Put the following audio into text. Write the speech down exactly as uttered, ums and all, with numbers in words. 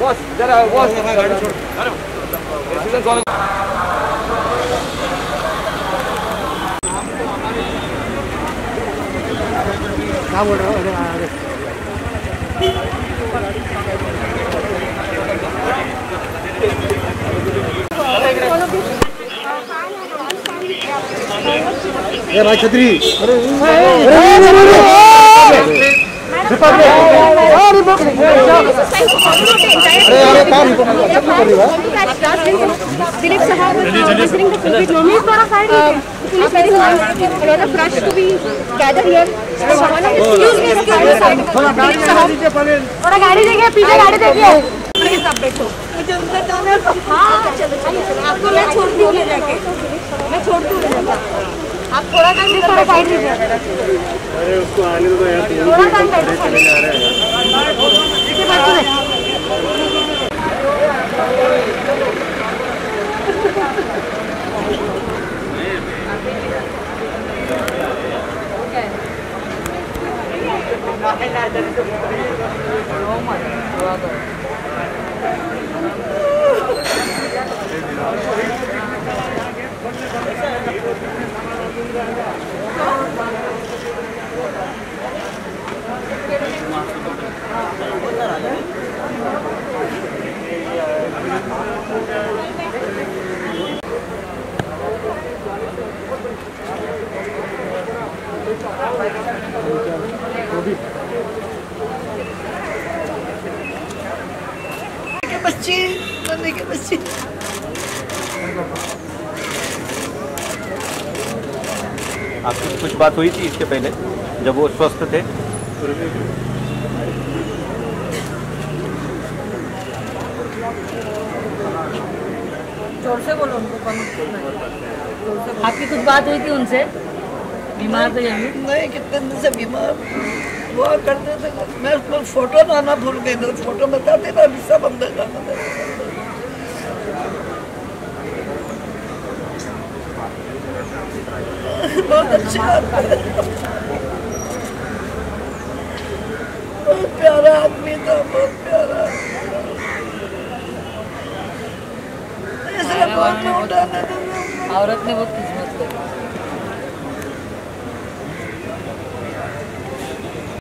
Boss जरा boss गाड़ी छोड़ क्या बोल रहे हो? ये भाई छतरी अरे दिलीप साहब police very hard. A lot of rush to be gathered here. So one of excuse me, excuse me. थोड़ा गाड़ी देखिए, पीछे गाड़ी देखिए. प्लीज आप बैठो. मुझे अंदर जाना है. हाँ चलो चलो. आपको मैं छोड़ती हूँ ले जाके. मैं छोड़ती हूँ ले जाके. आप थोड़ा टाइम थोड़ा साइड लीजिए. अरे उसको आने दो यार. थोड़ा टाइम बैठो. चले जा रहे हैं. इसे बैठो. बच्ची मम्मी के बच्ची आपकी कुछ बात हुई थी इसके पहले जब वो स्वस्थ थे? जोर से बोलो उनको. आपकी कुछ बात हुई थी उनसे? बीमार थे यही? नहीं, कितने दिन से बीमार हुआ करते थे. मैं उसको फोटो लाना भूल गई. तो फोटो बताते ना अभी सब अंदर जाना था. बहुत अच्छा बहुत प्यारा आदमी था. बहुत प्यारा. इसलिए बहुत उठाने. औरत ने बहुत किस्मत करी.